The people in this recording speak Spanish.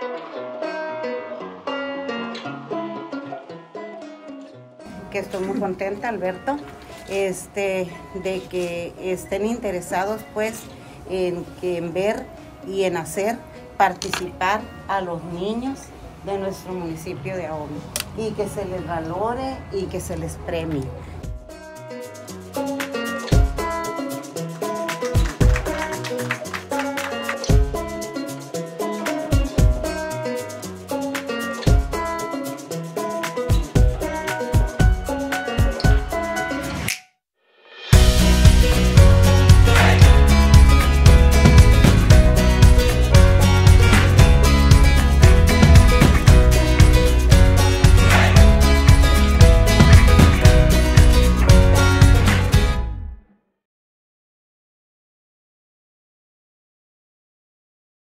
Que estoy muy contenta, Alberto, de que estén interesados pues en ver y en hacer participar a los niños de nuestro municipio de Ahome y que se les valore y que se les premie.